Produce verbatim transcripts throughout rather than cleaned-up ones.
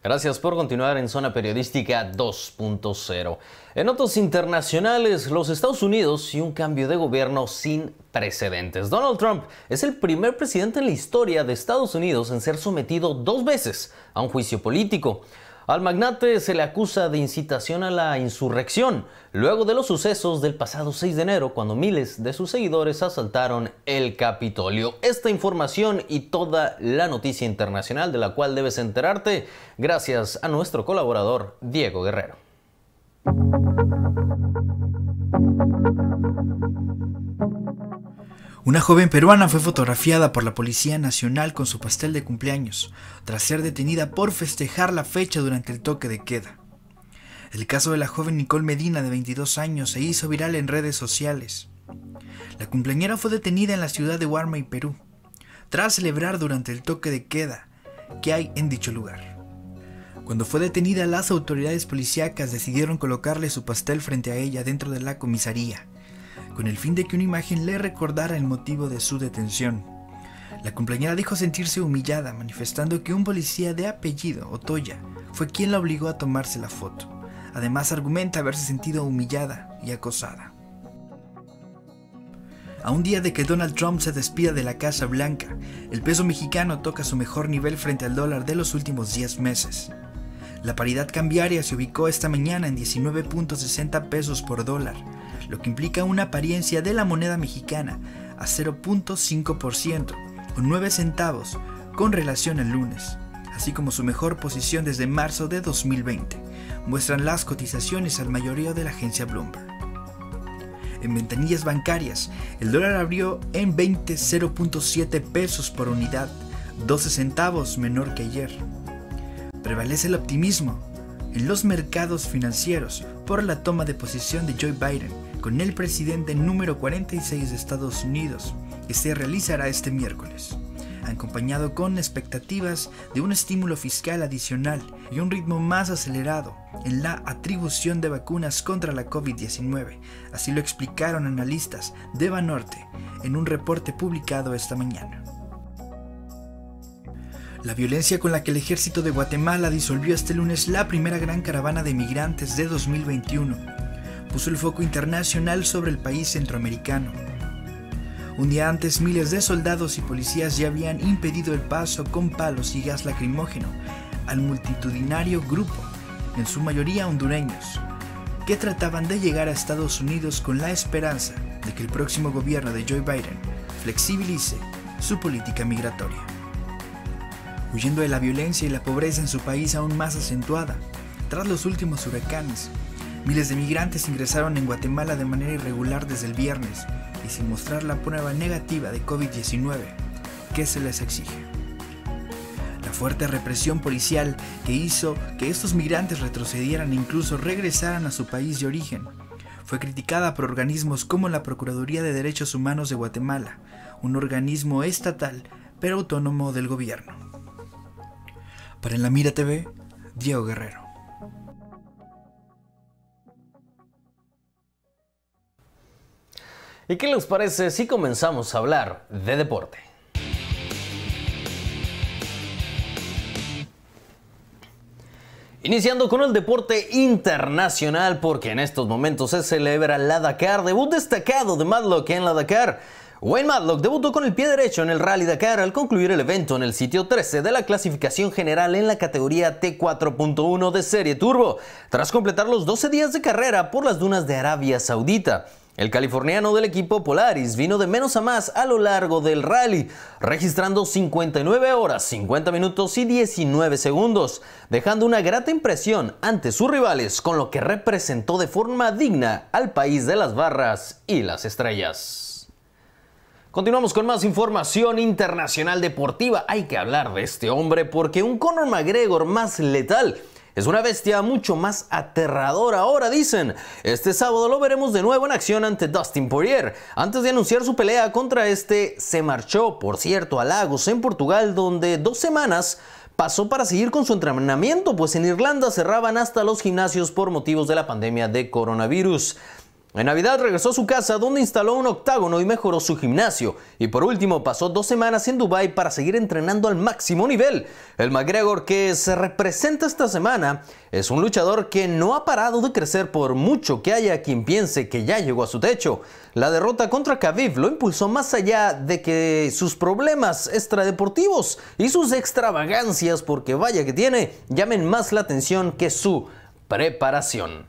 Gracias por continuar en Zona Periodística dos punto cero. En notas internacionales, los Estados Unidos y un cambio de gobierno sin precedentes. Donald Trump es el primer presidente en la historia de Estados Unidos en ser sometido dos veces a un juicio político. Al magnate se le acusa de incitación a la insurrección, luego de los sucesos del pasado seis de enero, cuando miles de sus seguidores asaltaron el Capitolio. Esta información y toda la noticia internacional de la cual debes enterarte, gracias a nuestro colaborador Diego Guerrero. Una joven peruana fue fotografiada por la Policía Nacional con su pastel de cumpleaños, tras ser detenida por festejar la fecha durante el toque de queda. El caso de la joven Nicole Medina, de veintidós años, se hizo viral en redes sociales. La cumpleañera fue detenida en la ciudad de Huarmey, Perú, tras celebrar durante el toque de queda que hay en dicho lugar. Cuando fue detenida, las autoridades policíacas decidieron colocarle su pastel frente a ella dentro de la comisaría, con el fin de que una imagen le recordara el motivo de su detención. La cumpleañera dijo sentirse humillada, manifestando que un policía de apellido Otoya fue quien la obligó a tomarse la foto. Además, argumenta haberse sentido humillada y acosada. A un día de que Donald Trump se despida de la Casa Blanca, el peso mexicano toca su mejor nivel frente al dólar de los últimos diez meses. La paridad cambiaria se ubicó esta mañana en diecinueve punto sesenta pesos por dólar, lo que implica una apariencia de la moneda mexicana a cero punto cinco por ciento, o nueve centavos, con relación al lunes, así como su mejor posición desde marzo de dos mil veinte, muestran las cotizaciones al mayoreo de la agencia Bloomberg. En ventanillas bancarias, el dólar abrió en veinte cero punto siete pesos por unidad, doce centavos menor que ayer. Prevalece el optimismo en los mercados financieros por la toma de posición de Joe Biden con el presidente número cuarenta y seis de Estados Unidos, que se realizará este miércoles, acompañado con expectativas de un estímulo fiscal adicional y un ritmo más acelerado en la atribución de vacunas contra la COVID diecinueve, así lo explicaron analistas de Banorte en un reporte publicado esta mañana. La violencia con la que el ejército de Guatemala disolvió este lunes la primera gran caravana de migrantes de dos mil veintiuno puso el foco internacional sobre el país centroamericano. Un día antes, miles de soldados y policías ya habían impedido el paso con palos y gas lacrimógeno al multitudinario grupo, en su mayoría hondureños, que trataban de llegar a Estados Unidos con la esperanza de que el próximo gobierno de Joe Biden flexibilice su política migratoria. Huyendo de la violencia y la pobreza en su país aún más acentuada, tras los últimos huracanes, miles de migrantes ingresaron en Guatemala de manera irregular desde el viernes y sin mostrar la prueba negativa de COVID diecinueve que se les exige. La fuerte represión policial que hizo que estos migrantes retrocedieran e incluso regresaran a su país de origen fue criticada por organismos como la Procuraduría de Derechos Humanos de Guatemala, un organismo estatal pero autónomo del gobierno. Para En la Mira T V, Diego Guerrero. ¿Y qué les parece si comenzamos a hablar de deporte? Iniciando con el deporte internacional, porque en estos momentos se celebra la Dakar, debut destacado de Matlock en la Dakar. Wayne Matlock debutó con el pie derecho en el Rally Dakar al concluir el evento en el sitio trece de la clasificación general en la categoría T cuatro punto uno de serie turbo, tras completar los doce días de carrera por las dunas de Arabia Saudita. El californiano del equipo Polaris vino de menos a más a lo largo del rally, registrando cincuenta y nueve horas, cincuenta minutos y diecinueve segundos, dejando una grata impresión ante sus rivales, con lo que representó de forma digna al país de las barras y las estrellas. Continuamos con más información internacional deportiva. Hay que hablar de este hombre porque un Conor McGregor más letal es una bestia mucho más aterradora ahora, dicen. Este sábado lo veremos de nuevo en acción ante Dustin Poirier. Antes de anunciar su pelea contra este, se marchó, por cierto, a Lagos, en Portugal, donde dos semanas pasó para seguir con su entrenamiento, pues en Irlanda cerraban hasta los gimnasios por motivos de la pandemia de coronavirus. En Navidad regresó a su casa donde instaló un octágono y mejoró su gimnasio. Y por último pasó dos semanas en Dubái para seguir entrenando al máximo nivel. El McGregor que se representa esta semana es un luchador que no ha parado de crecer por mucho que haya quien piense que ya llegó a su techo. La derrota contra Khabib lo impulsó más allá de que sus problemas extradeportivos y sus extravagancias, porque vaya que tiene, llamen más la atención que su preparación.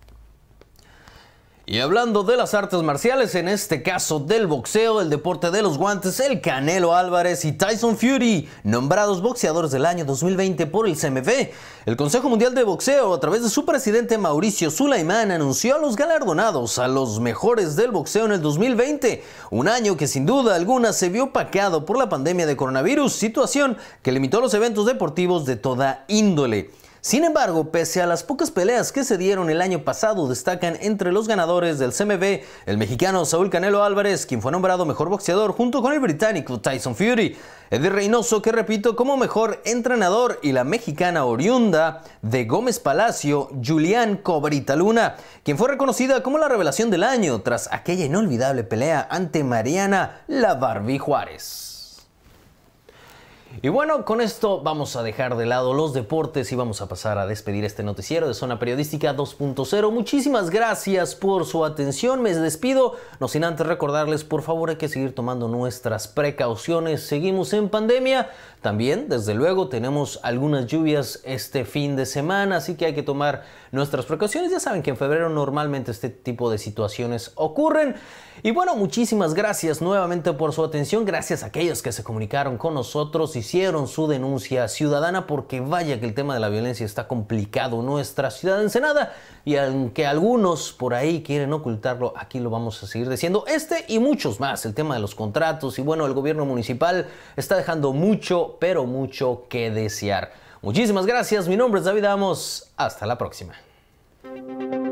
Y hablando de las artes marciales, en este caso del boxeo, el deporte de los guantes, el Canelo Álvarez y Tyson Fury, nombrados boxeadores del año dos mil veinte por el C M B. El Consejo Mundial de Boxeo, a través de su presidente Mauricio Sulaimán, anunció a los galardonados, a los mejores del boxeo en el dos mil veinte, un año que sin duda alguna se vio opacado por la pandemia de coronavirus, situación que limitó los eventos deportivos de toda índole. Sin embargo, pese a las pocas peleas que se dieron el año pasado, destacan entre los ganadores del C M B el mexicano Saúl Canelo Álvarez, quien fue nombrado mejor boxeador junto con el británico Tyson Fury, Eddie Reynoso, que repito como mejor entrenador, y la mexicana oriunda de Gómez Palacio, Julián Cobrita Luna, quien fue reconocida como la revelación del año tras aquella inolvidable pelea ante Mariana La Barbie Juárez. Y bueno, con esto vamos a dejar de lado los deportes y vamos a pasar a despedir este noticiero de Zona Periodística dos punto cero. Muchísimas gracias por su atención. Me despido, no sin antes recordarles, por favor, hay que seguir tomando nuestras precauciones. Seguimos en pandemia. También, desde luego, tenemos algunas lluvias este fin de semana, así que hay que tomar nuestras precauciones. Ya saben que en febrero normalmente este tipo de situaciones ocurren. Y bueno, muchísimas gracias nuevamente por su atención. Gracias a aquellos que se comunicaron con nosotros, hicieron su denuncia ciudadana, porque vaya que el tema de la violencia está complicado en nuestra ciudad de Ensenada. Y aunque algunos por ahí quieren ocultarlo, aquí lo vamos a seguir diciendo. Este y muchos más, el tema de los contratos. Y bueno, el gobierno municipal está dejando mucho, pero mucho que desear. Muchísimas gracias. Mi nombre es David Amos. Hasta la próxima.